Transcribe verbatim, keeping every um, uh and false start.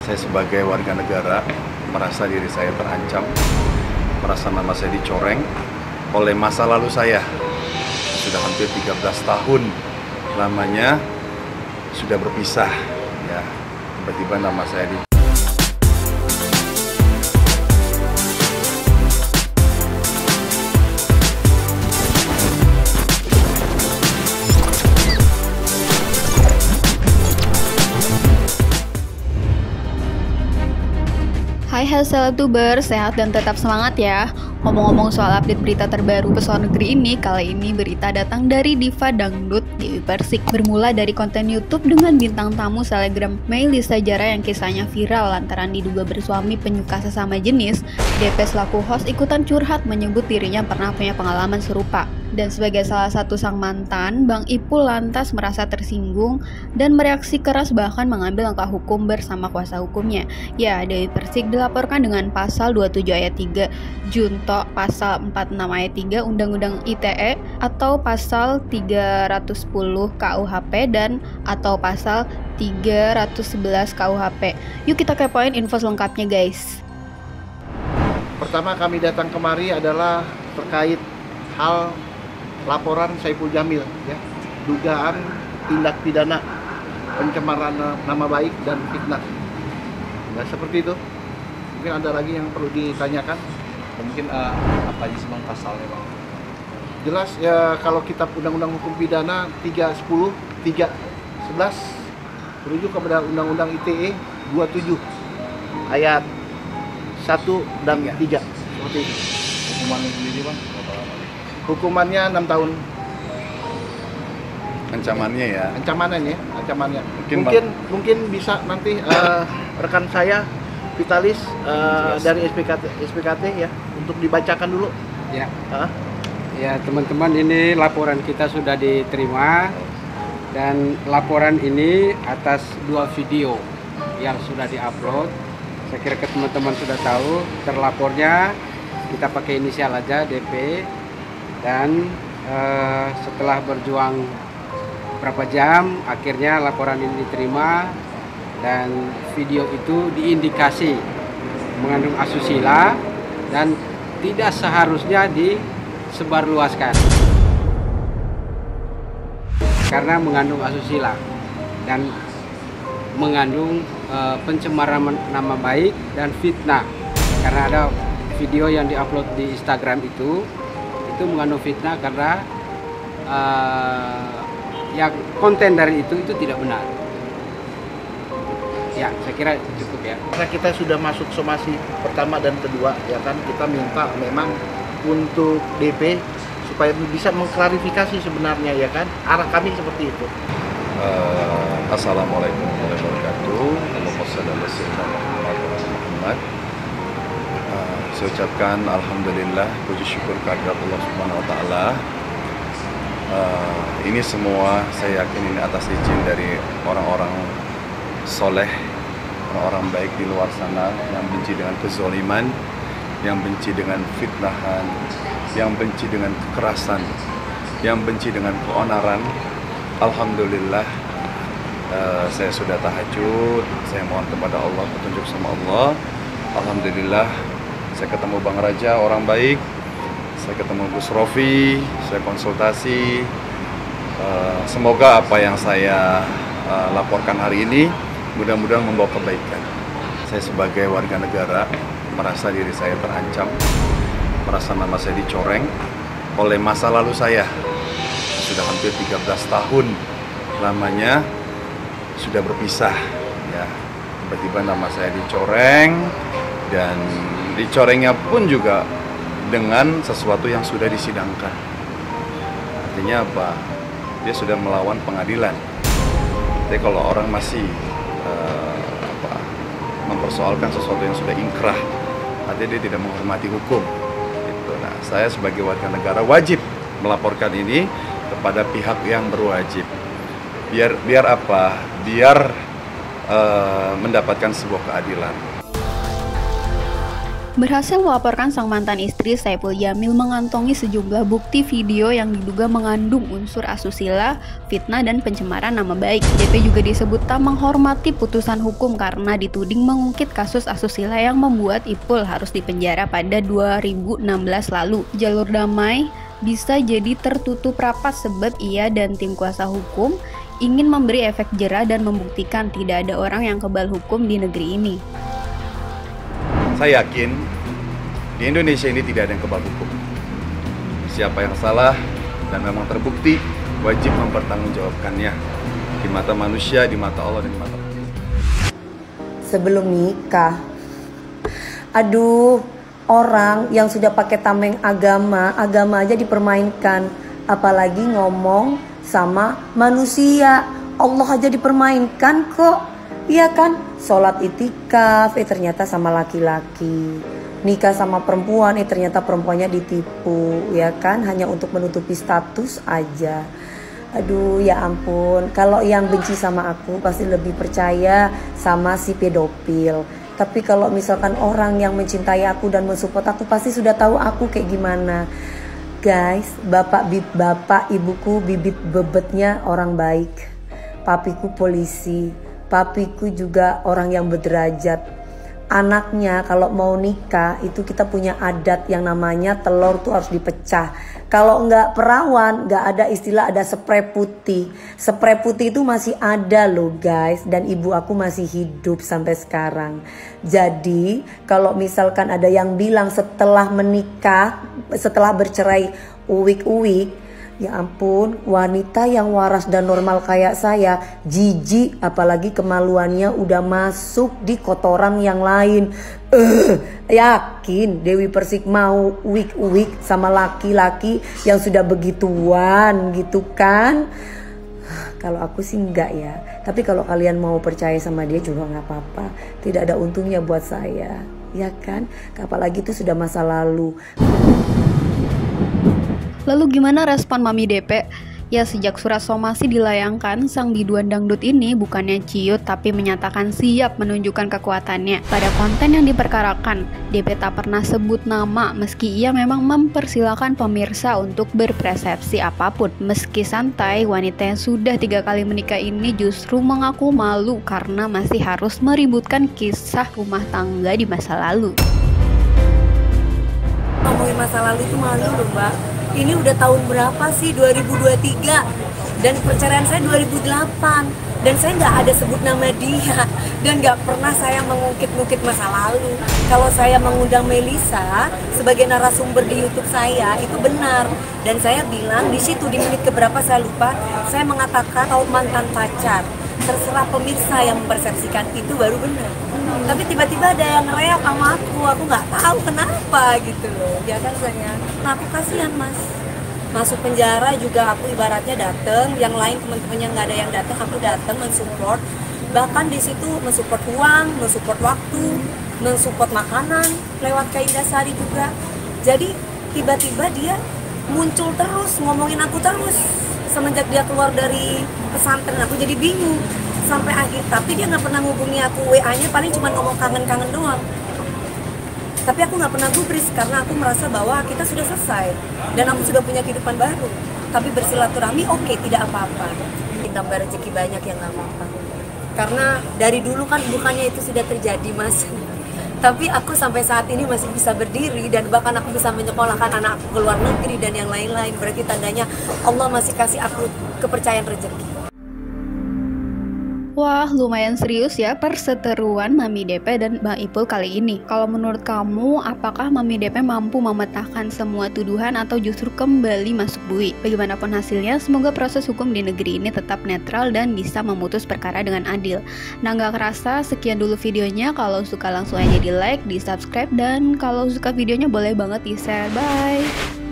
Saya sebagai warga negara merasa diri saya terancam, merasa nama saya dicoreng oleh masa lalu saya. Sudah hampir tiga belas tahun lamanya sudah berpisah, ya. Tiba-tiba nama saya di Hai Haseltuber, sehat dan tetap semangat ya. Ngomong-ngomong soal update berita terbaru pesona negeri ini, kali ini berita datang dari diva dangdut Dewi Persik. Bermula dari konten YouTube dengan bintang tamu selebgram Melisa Jara yang kisahnya viral lantaran diduga bersuami penyuka sesama jenis. D P selaku host ikutan curhat menyebut dirinya pernah punya pengalaman serupa. Dan sebagai salah satu sang mantan, Bang Ipul lantas merasa tersinggung dan mereaksi keras bahkan mengambil langkah hukum bersama kuasa hukumnya. Ya, Dewi Persik dilaporkan dengan pasal dua puluh tujuh ayat tiga, Junto pasal empat puluh enam ayat tiga Undang-Undang I T E atau pasal tiga ratus sepuluh K U H P dan atau pasal tiga ratus sebelas K U H P. Yuk kita kepoin info selengkapnya guys. Pertama kami datang kemari adalah terkait hal laporan Saiful Jamil, ya, dugaan tindak pidana pencemaran nama baik dan fitnah. Nah, seperti itu. Mungkin ada lagi yang perlu ditanyakan. Mungkin uh, apa aja sih bang pasalnya bang? Jelas ya, kalau kitab undang-undang hukum pidana tiga sepuluh, tiga sebelas merujuk kepada undang-undang I T E dua puluh tujuh ayat satu dan tiga. Seperti itu. Hukumannya sendiri bang? Hukumannya enam tahun. ancamannya ya. Ancamannya ya, ancamannya. Mungkin Mungkin mungkin bisa nanti uh, rekan saya Vitalis uh, dari S P K T S P K T ya untuk dibacakan dulu. Ya. Uh. Ya, teman-teman, ini laporan kita sudah diterima dan laporan ini atas dua video yang sudah diupload. Saya kira ke teman-teman sudah tahu, terlapornya kita pakai inisial aja D P. Dan uh, setelah berjuang berapa jam, akhirnya laporan ini diterima dan video itu diindikasi mengandung asusila dan tidak seharusnya disebarluaskan karena mengandung asusila dan mengandung uh, pencemaran nama baik dan fitnah. Karena ada video yang diupload di Instagram itu itu mengandung fitnah karena uh, yang konten dari itu itu tidak benar. Ya, saya kira cukup ya. Karena kita sudah masuk somasi pertama dan kedua, ya kan, kita minta memang untuk D P supaya bisa mengklarifikasi sebenarnya, ya kan, arah kami seperti itu. Uh, Assalamualaikum warahmatullahi wabarakatuh. Allahumma shalli ala sayyidina Muhammad. Uh, saya ucapkan alhamdulillah, puji syukur kehadirat Allah Subhanahu wa taala. Uh, ini semua saya yakin ini atas izin dari orang-orang soleh, orang-orang baik di luar sana yang benci dengan kezaliman, yang benci dengan fitnahan, yang benci dengan kekerasan, yang benci dengan keonaran. Alhamdulillah, uh, saya sudah tahajud, saya mohon kepada Allah, petunjuk sama Allah. Alhamdulillah, saya ketemu Bang Raja, orang baik. Saya ketemu Gus Rofi, saya konsultasi. Uh, semoga apa yang saya uh, laporkan hari ini mudah-mudahan membawa kebaikan. Saya sebagai warga negara merasa diri saya terancam, merasa nama saya dicoreng oleh masa lalu saya. Sudah hampir tiga belas tahun lamanya sudah berpisah, ya. Tiba-tiba nama saya dicoreng dan dicorengnya pun juga dengan sesuatu yang sudah disidangkan. Artinya apa? Dia sudah melawan pengadilan. Jadi kalau orang masih uh, apa, mempersoalkan sesuatu yang sudah ingkrah, artinya dia tidak menghormati hukum. Gitu. Nah, saya sebagai warga negara wajib melaporkan ini kepada pihak yang berwajib. Biar biar apa? Biar uh, mendapatkan sebuah keadilan. berhasil melaporkan sang mantan istri Saipul Jamil mengantongi sejumlah bukti video yang diduga mengandung unsur asusila, fitnah, dan pencemaran nama baik. D P juga disebut tak menghormati putusan hukum karena dituding mengungkit kasus asusila yang membuat Ipul harus dipenjara pada dua ribu enam belas lalu. Jalur damai bisa jadi tertutup rapat sebab ia dan tim kuasa hukum ingin memberi efek jera dan membuktikan tidak ada orang yang kebal hukum di negeri ini. Saya yakin di Indonesia ini tidak ada yang kebal hukum. Siapa yang salah dan memang terbukti wajib mempertanggungjawabkannya di mata manusia, di mata Allah, dan di mata Allah. Sebelum nikah, aduh, orang yang sudah pakai tameng agama, agama aja dipermainkan, apalagi ngomong sama manusia. Allah aja dipermainkan kok. Iya kan? Sholat itikaf, eh ternyata sama laki-laki. Nikah sama perempuan, eh ternyata perempuannya ditipu. Ya kan? Hanya untuk menutupi status aja. Aduh ya ampun. Kalau yang benci sama aku pasti lebih percaya sama si pedofil. Tapi kalau misalkan orang yang mencintai aku dan mensupport aku pasti sudah tahu aku kayak gimana. Guys, bapak bib bapak ibuku bibit bebetnya orang baik. Papiku polisi. Papiku juga orang yang berderajat. Anaknya kalau mau nikah itu kita punya adat yang namanya telur tuh harus dipecah. Kalau nggak perawan, nggak ada istilah ada spray putih. Spray putih itu masih ada loh guys. Dan ibu aku masih hidup sampai sekarang. Jadi kalau misalkan ada yang bilang setelah menikah, setelah bercerai uwik-uwik, ya ampun, wanita yang waras dan normal kayak saya jijik, apalagi kemaluannya udah masuk di kotoran yang lain. Uh, yakin Dewi Persik mau uwik-uwik sama laki-laki yang sudah begituan gitu kan? Kalau aku sih enggak ya. Tapi kalau kalian mau percaya sama dia juga nggak apa-apa. Tidak ada untungnya buat saya, ya kan? Apalagi itu sudah masa lalu. Lalu gimana respon Mami D P? Ya sejak surat somasi dilayangkan, sang biduan dangdut ini bukannya ciut tapi menyatakan siap menunjukkan kekuatannya. Pada konten yang diperkarakan, D P tak pernah sebut nama meski ia memang mempersilahkan pemirsa untuk berpersepsi apapun. Meski santai, wanita yang sudah tiga kali menikah ini justru mengaku malu karena masih harus meributkan kisah rumah tangga di masa lalu. Ngomongin masa lalu itu malu loh mbak. Ini udah tahun berapa sih? dua ribu dua puluh tiga. Dan perceraian saya dua ribu delapan. Dan saya nggak ada sebut nama dia. Dan nggak pernah saya mengungkit-ungkit masa lalu. Kalau saya mengundang Melisa sebagai narasumber di YouTube saya, itu benar. Dan saya bilang di situ di menit keberapa saya lupa, saya mengatakan kau mantan pacar. Terserah pemirsa yang mempersepsikan, itu baru benar. Tapi tiba-tiba ada yang reak sama aku, aku nggak tahu kenapa gitu loh. Ya kan sayang. Nah aku kasihan mas. Masuk penjara juga aku ibaratnya dateng, yang lain teman-temannya nggak ada yang datang, aku datang mensupport. Bahkan di situ mensupport uang, mensupport waktu, mensupport makanan lewat Kak Indasari juga. Jadi tiba-tiba dia muncul terus, ngomongin aku terus. Semenjak dia keluar dari pesantren aku jadi bingung sampai akhir, tapi dia nggak pernah ngubungi aku, W A-nya paling cuma ngomong kangen-kangen doang. Tapi aku nggak pernah gubris karena aku merasa bahwa kita sudah selesai dan aku sudah punya kehidupan baru. Tapi bersilaturahmi oke, okay, tidak apa-apa. Tambah rezeki banyak yang nggak apa-apa. Karena dari dulu kan bukannya itu sudah terjadi mas. Tapi aku sampai saat ini masih bisa berdiri dan bahkan aku bisa menyekolahkan anak aku ke luar negeri dan yang lain-lain. Berarti tandanya Allah masih kasih aku kepercayaan rezeki. Wah, lumayan serius ya perseteruan Mami D P dan Bang Ipul kali ini. Kalau menurut kamu, apakah Mami D P mampu memecahkan semua tuduhan atau justru kembali masuk bui? Bagaimanapun hasilnya, semoga proses hukum di negeri ini tetap netral dan bisa memutus perkara dengan adil. Nah, nggak kerasa, sekian dulu videonya. Kalau suka langsung aja di like, di subscribe, dan kalau suka videonya boleh banget di share. Bye!